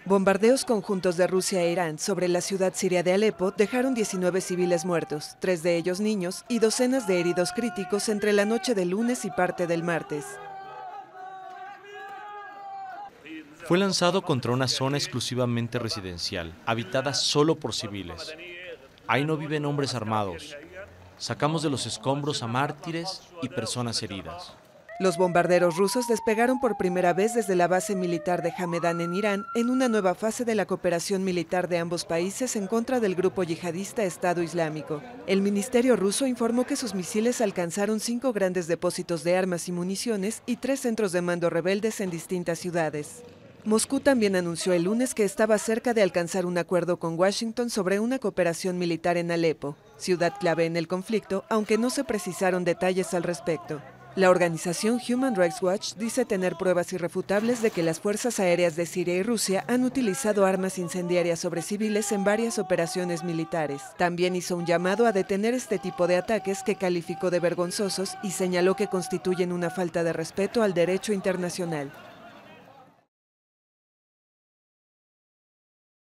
Bombardeos conjuntos de Rusia e Irán sobre la ciudad siria de Alepo dejaron 19 civiles muertos, 3 de ellos niños, y docenas de heridos críticos entre la noche del lunes y parte del martes. Fue lanzado contra una zona exclusivamente residencial, habitada solo por civiles. Ahí no viven hombres armados. Sacamos de los escombros a mártires y personas heridas. Los bombarderos rusos despegaron por primera vez desde la base militar de Hamedan en Irán en una nueva fase de la cooperación militar de ambos países en contra del grupo yihadista Estado Islámico. El ministerio ruso informó que sus misiles alcanzaron 5 grandes depósitos de armas y municiones y 3 centros de mando rebeldes en distintas ciudades. Moscú también anunció el lunes que estaba cerca de alcanzar un acuerdo con Washington sobre una cooperación militar en Alepo, ciudad clave en el conflicto, aunque no se precisaron detalles al respecto. La organización Human Rights Watch dice tener pruebas irrefutables de que las fuerzas aéreas de Siria y Rusia han utilizado armas incendiarias sobre civiles en varias operaciones militares. También hizo un llamado a detener este tipo de ataques que calificó de vergonzosos y señaló que constituyen una falta de respeto al derecho internacional.